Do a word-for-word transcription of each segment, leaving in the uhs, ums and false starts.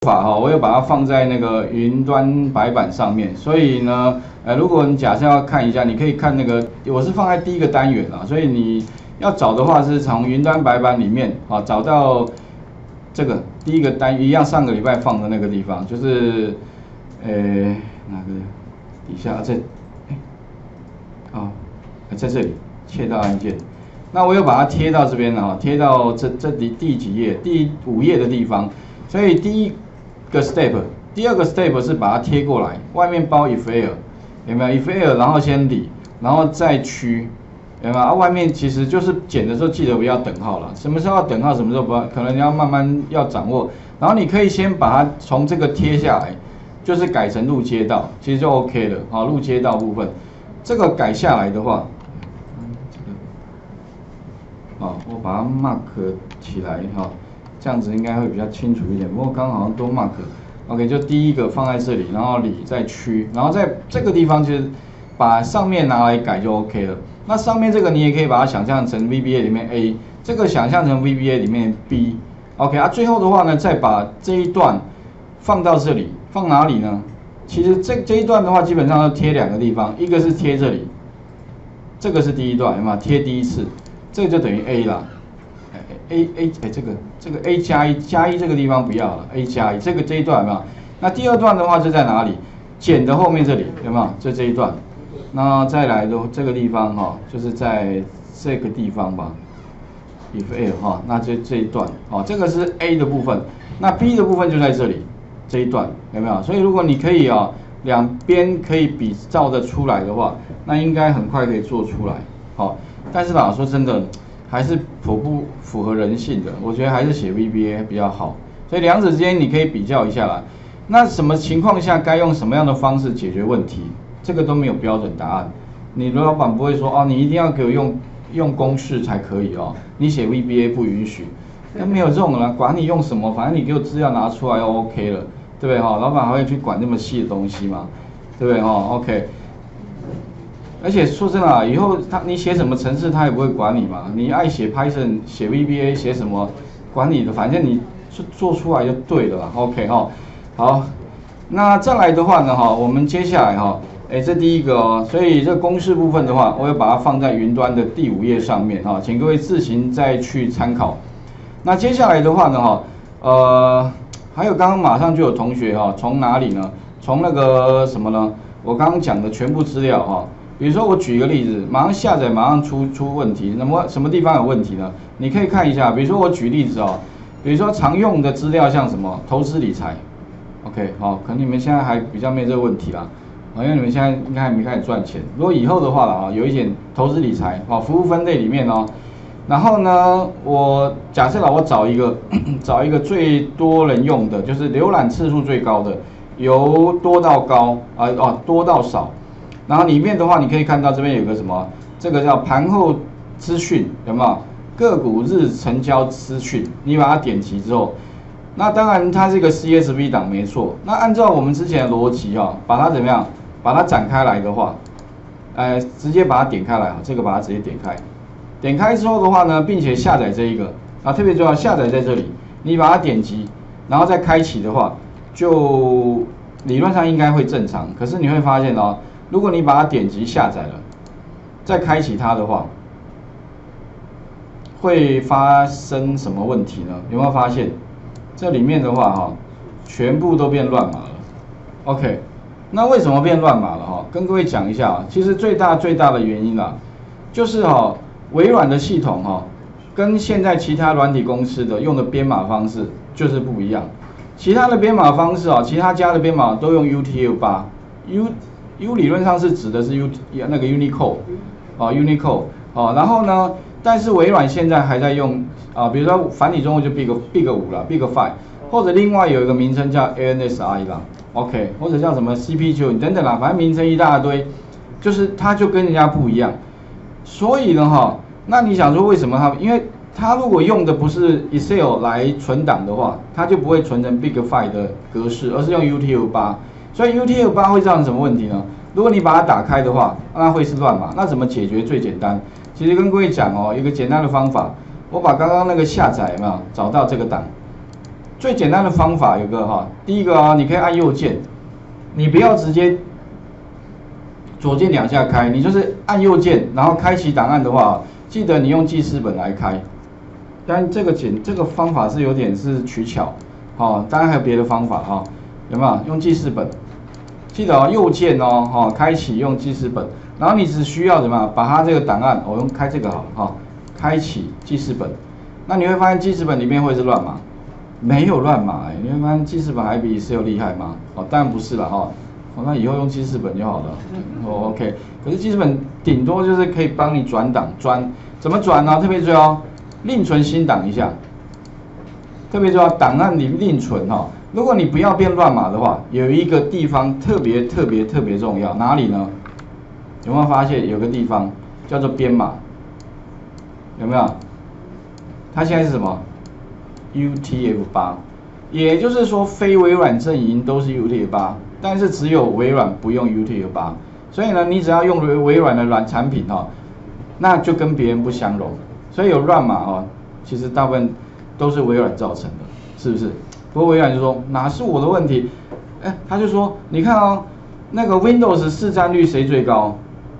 法哈，我有把它放在那个云端白板上面，所以呢，呃，如果你假设要看一下，你可以看那个，我是放在第一个单元啊，所以你要找的话是从云端白板里面啊找到这个第一个单一样，上个礼拜放的那个地方，就是呃哪个底下这，哎，啊，在这里切到按键，那我有把它贴到这边啊，贴到这这第第几页？第五页的地方，所以第一个 step， 第二个 step 是把它贴过来，外面包 if air， 有没有 if air， 然后先理，然后再区，有没有？啊，外面其实就是剪的时候记得不要等号了，什么时候要等号，什么时候不要，可能你要慢慢要掌握。然后你可以先把它从这个贴下来，就是改成路街道，其实就 OK 了。好，路街道部分，这个改下来的话，好，我把它 mark 起来哈。这样子应该会比较清楚一点，不过刚好像都 mark。OK， 就第一个放在这里，然后里再区，然后在这个地方就是把上面拿来改就 OK 了。那上面这个你也可以把它想象成 V B A 里面 A， 这个想象成 V B A 里面 B。OK 啊，最后的话呢，再把这一段放到这里，放哪里呢？其实这这一段的话，基本上要贴两个地方，一个是贴这里，这个是第一段，有没有？贴第一次，这个就等于 A 啦。A A 哎，这个这个 A 加一加一这个地方不要了 ，A 加一这个这一段有没有？那第二段的话就在哪里？减的后面这里有没有？就这一段。那再来的这个地方哈、哦，就是在这个地方吧 ，if A 哈、哦，那这这一段哦，这个是 A 的部分。那 B 的部分就在这里这一段有没有？所以如果你可以啊、哦，两边可以比照的出来的话，那应该很快可以做出来。好、哦，但是吧，说真的。还是颇不符合人性的，我觉得还是写 V B A 比较好，所以两者之间你可以比较一下啦。那什么情况下该用什么样的方式解决问题，这个都没有标准答案。你的老板不会说哦，你一定要给我用用公式才可以哦，你写 V B A 不允许，那没有这种啦，管你用什么，反正你给我资料拿出来就 OK 了，对不对哈？老板还会去管那么细的东西吗？对不对哈 ？OK。而且说真的啊，以后他你写什么程式，他也不会管你嘛。你爱写 Python、写 V B A、写什么，管你的，反正你做做出来就对了啦。OK 哈，好，那再来的话呢哈，我们接下来哈，哎这第一个哦，所以这公式部分的话，我要把它放在云端的第五页上面哈，请各位自行再去参考。那接下来的话呢哈，呃，还有刚刚马上就有同学哈，从哪里呢？从那个什么呢？我刚刚讲的全部资料哈。比如说我举一个例子，马上下载，马上出出问题，那么什么地方有问题呢？你可以看一下，比如说我举例子哦，比如说常用的资料像什么投资理财 ，OK， 好，可能你们现在还比较没这个问题啦，因为你们现在应该还没开始赚钱。如果以后的话了啊，有一点投资理财哦，服务分类里面哦，然后呢，我假设了我找一个找一个最多人用的，就是浏览次数最高的，由多到高啊哦多到少。然后里面的话，你可以看到这边有个什么，这个叫盘后资讯，有没有？个股日成交资讯，你把它点击之后，那当然它是一个 C S V 档没错。那按照我们之前的逻辑啊，把它怎么样？把它展开来的话，呃，直接把它点开来啊，这个把它直接点开。点开之后的话呢，并且下载这一个啊，特别重要，下载在这里，你把它点击，然后再开启的话，就理论上应该会正常。可是你会发现哦。如果你把它点击下载了，再开启它的话，会发生什么问题呢？有没有发现？这里面的话哈，全部都变乱码了。OK， 那为什么变乱码了哈？跟各位讲一下啊，其实最大最大的原因啊，就是哈微软的系统哈，跟现在其他软体公司的用的编码方式就是不一样。其他的编码方式啊，其他家的编码都用 U T F 八 U。U 理论上是指的是 U 那个 Unicode， 哦 Unicode， 哦，然后呢，但是微软现在还在用啊，比如说繁体中文就 Big Big 五啦 ，Big Five， 或者另外有一个名称叫 A N S I 啦 ，OK， 或者叫什么 C P 九 等等啦，反正名称一大堆，就是它就跟人家不一样。所以呢哈，那你想说为什么它？因为它如果用的不是 Excel 来存档的话，它就不会存成 Big Five 的格式，而是用 U T F 八。所以 U T F 八会造成什么问题呢？如果你把它打开的话，那会是乱码。那怎么解决最简单？其实跟各位讲哦，一个简单的方法，我把刚刚那个下载有没有找到这个档， 最简单的方法有个哈，第一个啊，你可以按右键，你不要直接左键两下开，你就是按右键，然后开启档案的话，记得你用记事本来开。但这个简这个方法是有点是取巧，哦，当然还有别的方法哈、哦，有没有？用记事本，记得哦，右键哦，哈、哦，开启用记事本，然后你只需要什么？把它这个档案，我、哦、用开这个好了哈、哦，开启记事本，那你会发现记事本里面会是乱码，没有乱码哎，你会发现记事本还比 Excel 厉害吗？哦，当然不是了哈、哦，哦，那以后用记事本就好了，哦 OK， 可是记事本顶多就是可以帮你转档，转怎么转呢？特别注意哦。另存新档一下，特别重要，档案里另存哈。如果你不要变乱码的话，有一个地方特别特别特别重要，哪里呢？有没有发现有个地方叫做编码？有没有？它现在是什么 ？U T F 八，也就是说非微软阵营都是 U T F 八，但是只有微软不用 U T F 八。所以呢，你只要用微微软的软产品哈，那就跟别人不相容。所以有乱码哦，其实大部分都是微软造成的，是不是？不过微软就说哪是我的问题？哎，他就说你看哦，那个 Windows 市占率谁最高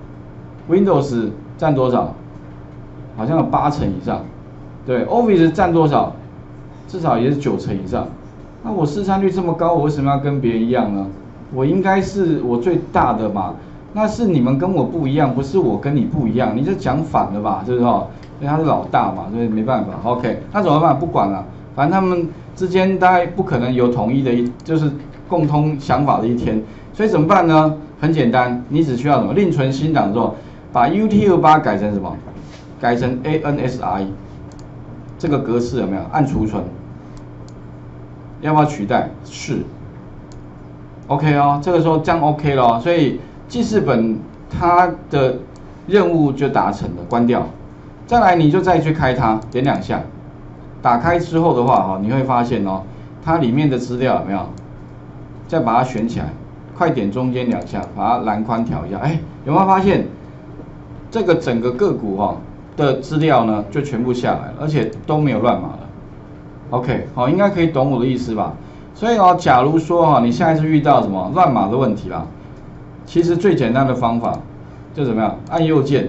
？Windows 占多少？好像有八成以上。对 ，Office 占多少？至少也是九成以上。那我市占率这么高，我为什么要跟别人一样呢？我应该是我最大的嘛。那是你们跟我不一样，不是我跟你不一样，你这讲反了吧？是不是哦？因为他是老大嘛，所以没办法。OK， 那怎么办？不管了，反正他们之间大概不可能有统一的一，就是共通想法的一天。所以怎么办呢？很简单，你只需要什么？另存新档之后，把 U T F 八改成什么？改成 A N S R E 这个格式有没有？按储存，要不要取代？是。OK 哦，这个时候这样 OK 了、哦，所以记事本它的任务就达成了，关掉。再来你就再去开它，点两下，打开之后的话哈，你会发现哦，它里面的资料有没有？再把它选起来，快点中间两下，把它栏宽调一下，哎，有没有发现这个整个个股哈的资料呢就全部下来了，而且都没有乱码了。OK， 好，应该可以懂我的意思吧？所以哦，假如说哈，你下一次遇到什么乱码的问题啦，其实最简单的方法就怎么样？按右键，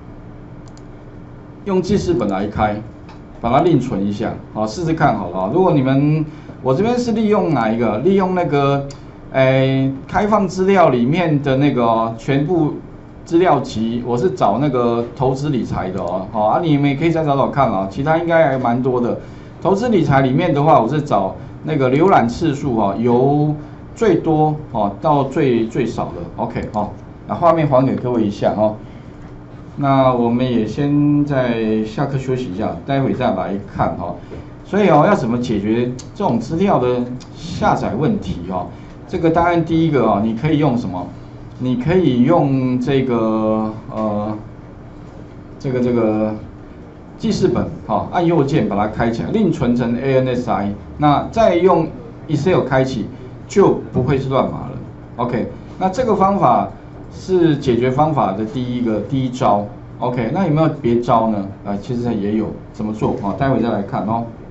用记事本来开，把它另存一下，好，试试看好了。如果你们，我这边是利用哪一个？利用那个，诶，开放资料里面的那个全部资料集，我是找那个投资理财的哦，好啊，你们也可以再找找看啊，其他应该还蛮多的。投资理财里面的话，我是找那个浏览次数哈、哦，由最多哦到最最少的 ，OK 哦，那画面还给各位一下哦。那我们也先在下课休息一下，待会再来看哈、哦。所以哦，要怎么解决这种资料的下载问题哦？这个当然第一个哦，你可以用什么？你可以用这个呃，这个这个。记事本，好，按右键把它开起来，另存成 A N S R E， 那再用 Excel 开启，就不会是乱码了。OK， 那这个方法是解决方法的第一个第一招。OK， 那有没有别招呢？啊，其实也有，怎么做？好，待会再来看哦。